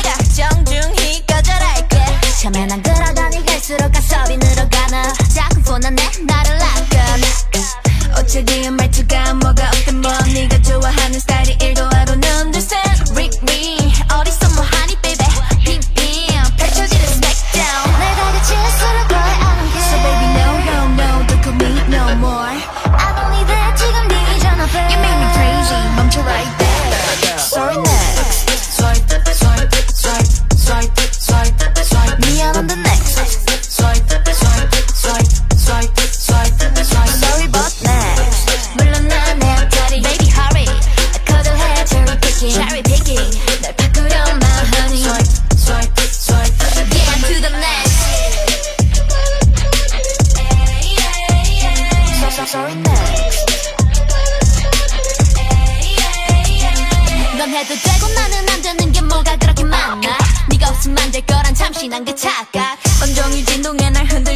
내가 정중히 거절할게. 처음에 난 그러더니 갈수록 가섭이 늘어가나. 자꾸 폰하네 나를 락건. 어째 뒤에 말투가 뭐가 어떤 뭐 네가 좋아하는 스타일이 1도 하루는 둘셋 Rick me 어디서 뭐하니 baby 빔빔 펼쳐지는 smackdown. 날 다그칠수록 boy I don't care. So baby no no no don't call me no more. I don't need that 지금 네 전화벨. You make me crazy 멈춰 right there. Sorry next. Swipe swipe swipe swipe swipe swipe Me I'm on the next. Swipe swipe swipe swipe swipe swipe Sorry but next. 물론 난 내 앞자리 baby hurry 거절해 cherry picking cherry picking 날 바꾸려 my honey swipe swipe swipe yeah to the next. Sorry next. 넌 해도 되고 나는 안 되는 게 뭐가 그렇게 많아. 네가 없으면 안 될 거란 잠시 난 그 착각. 온종일 진동에 날 흔들